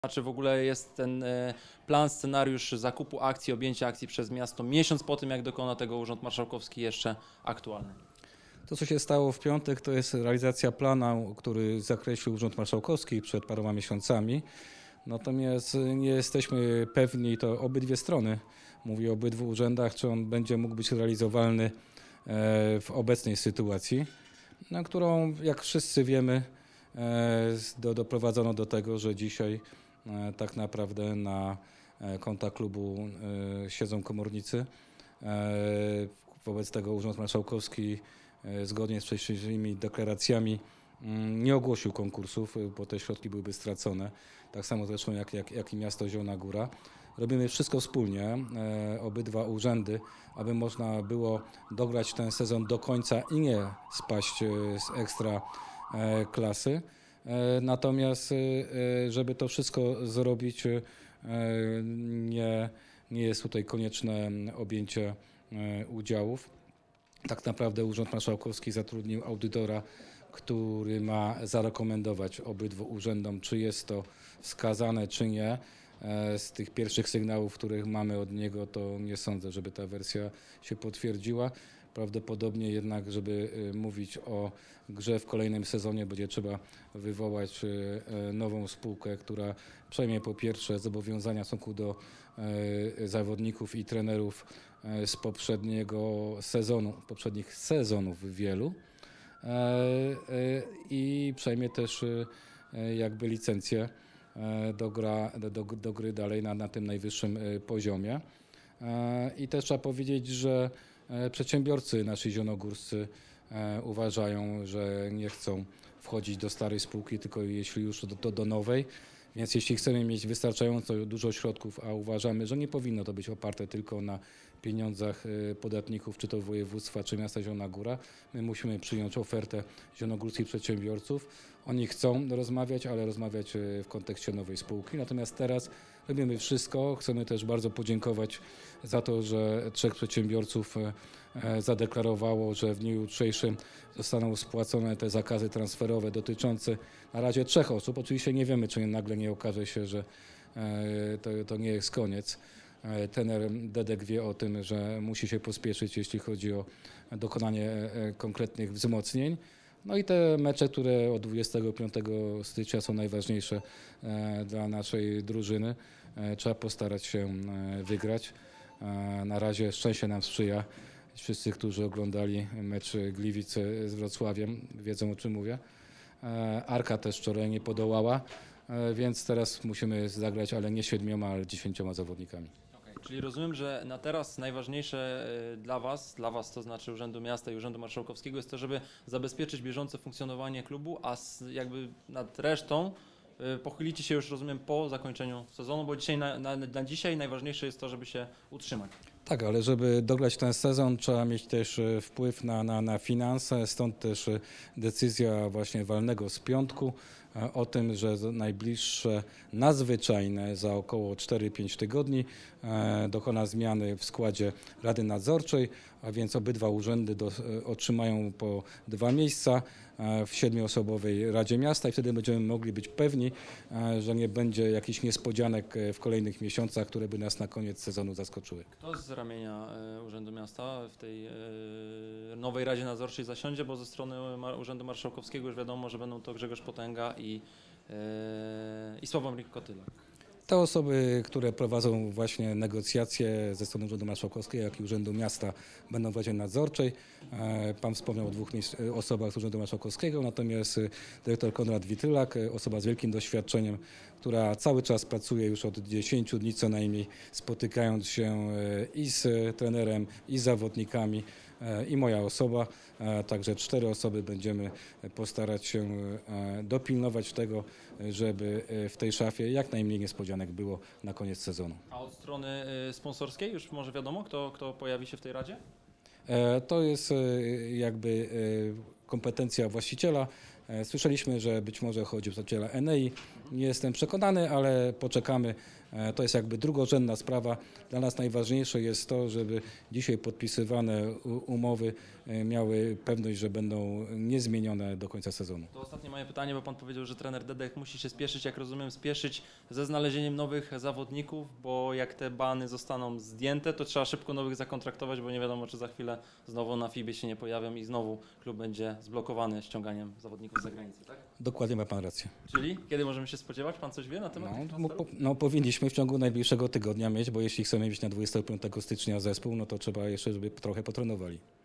Czy w ogóle jest ten plan, scenariusz zakupu akcji, objęcia akcji przez miasto miesiąc po tym, jak dokona tego Urząd Marszałkowski jeszcze aktualny? To, co się stało w piątek, to jest realizacja planu, który zakreślił Urząd Marszałkowski przed paroma miesiącami. Natomiast nie jesteśmy pewni, to obydwie strony, mówię o obydwu urzędach, czy on będzie mógł być realizowalny w obecnej sytuacji, na którą, jak wszyscy wiemy, doprowadzono do tego, że dzisiaj tak naprawdę na konta klubu siedzą komornicy. Wobec tego Urząd Marszałkowski zgodnie z wcześniejszymi deklaracjami nie ogłosił konkursów, bo te środki byłyby stracone. Tak samo zresztą jak i miasto Zielona Góra. Robimy wszystko wspólnie, obydwa urzędy, aby można było dograć ten sezon do końca i nie spaść z ekstra klasy. Natomiast, żeby to wszystko zrobić, nie jest tutaj konieczne objęcie udziałów. Tak naprawdę Urząd Marszałkowski zatrudnił audytora, który ma zarekomendować obydwu urzędom, czy jest to wskazane, czy nie. Z tych pierwszych sygnałów, których mamy od niego, to nie sądzę, żeby ta wersja się potwierdziła. Prawdopodobnie jednak, żeby mówić o grze w kolejnym sezonie, będzie trzeba wywołać nową spółkę, która przejmie po pierwsze zobowiązania w stosunku do zawodników i trenerów z poprzednich sezonów wielu i przejmie też jakby licencję do gry dalej na tym najwyższym poziomie. I też trzeba powiedzieć, że przedsiębiorcy nasi zielonogórscy uważają, że nie chcą wchodzić do starej spółki, tylko jeśli już do nowej. Więc jeśli chcemy mieć wystarczająco dużo środków, a uważamy, że nie powinno to być oparte tylko na pieniądzach podatników, czy to województwa, czy miasta Zielona Góra, my musimy przyjąć ofertę zielonogórskich przedsiębiorców. Oni chcą rozmawiać, ale rozmawiać w kontekście nowej spółki. Natomiast teraz robimy wszystko. Chcemy też bardzo podziękować za to, że 3 przedsiębiorców zadeklarowało, że w dniu jutrzejszym zostaną spłacone te zakazy transferowe dotyczące na razie 3 osób. Oczywiście nie wiemy, czy nagle nie okaże się, że to nie jest koniec. Trener Dedek wie o tym, że musi się pospieszyć, jeśli chodzi o dokonanie konkretnych wzmocnień. No i te mecze, które od 25 stycznia są najważniejsze dla naszej drużyny, trzeba postarać się wygrać. Na razie szczęście nam sprzyja. Wszyscy, którzy oglądali mecz Gliwic z Wrocławiem, wiedzą, o czym mówię. Arka też wczoraj nie podołała, więc teraz musimy zagrać, ale nie 7, ale 10 zawodnikami. Czyli rozumiem, że na teraz najważniejsze dla Was, to znaczy Urzędu Miasta i Urzędu Marszałkowskiego, jest to, żeby zabezpieczyć bieżące funkcjonowanie klubu, a jakby nad resztą pochylicie się już, rozumiem, po zakończeniu sezonu, bo dzisiaj na dzisiaj najważniejsze jest to, żeby się utrzymać. Tak, ale żeby dograć ten sezon, trzeba mieć też wpływ na finanse, stąd też decyzja właśnie walnego z piątku o tym, że najbliższe nadzwyczajne za około 4-5 tygodni dokona zmiany w składzie Rady Nadzorczej, a więc obydwa urzędy otrzymają po 2 miejsca w 7-osobowej Radzie Miasta i wtedy będziemy mogli być pewni, że nie będzie jakichś niespodzianek w kolejnych miesiącach, które by nas na koniec sezonu zaskoczyły. Kto z ramienia Urzędu Miasta w tej nowej Radzie Nadzorczej zasiądzie, bo ze strony Urzędu Marszałkowskiego już wiadomo, że będą to Grzegorz Potęga i Sławomir Kotyla. Te osoby, które prowadzą właśnie negocjacje ze strony Urzędu Marszałkowskiego, jak i Urzędu Miasta, będą w Radzie Nadzorczej. Pan wspomniał o 2 osobach z Urzędu Marszałkowskiego, natomiast dyrektor Konrad Witylak, osoba z wielkim doświadczeniem, która cały czas pracuje już od 10 dni co najmniej, spotykając się i z trenerem, i z zawodnikami, i moja osoba, także 4 osoby będziemy postarać się dopilnować tego, żeby w tej szafie jak najmniej niespodzianek było na koniec sezonu. A od strony sponsorskiej już może wiadomo, kto pojawi się w tej Radzie? To jest jakby kompetencja właściciela. Słyszeliśmy, że być może chodzi o właściciela Enei. Nie jestem przekonany, ale poczekamy. To jest jakby drugorzędna sprawa. Dla nas najważniejsze jest to, żeby dzisiaj podpisywane umowy miały pewność, że będą niezmienione do końca sezonu. To ostatnie moje pytanie, bo pan powiedział, że trener Dedek musi się spieszyć, jak rozumiem, spieszyć ze znalezieniem nowych zawodników, bo jak te bany zostaną zdjęte, to trzeba szybko nowych zakontraktować, bo nie wiadomo, czy za chwilę znowu na FIBie się nie pojawią i znowu klub będzie zblokowany ściąganiem zawodników z zagranicy, tak? Dokładnie ma pan rację. Czyli kiedy możemy się spodziewać? Pan coś wie na temat tych transferów? Powinniśmy w ciągu najbliższego tygodnia mieć, bo jeśli chcemy mieć na 25 stycznia zespół, no to trzeba jeszcze, żeby trochę potrenowali.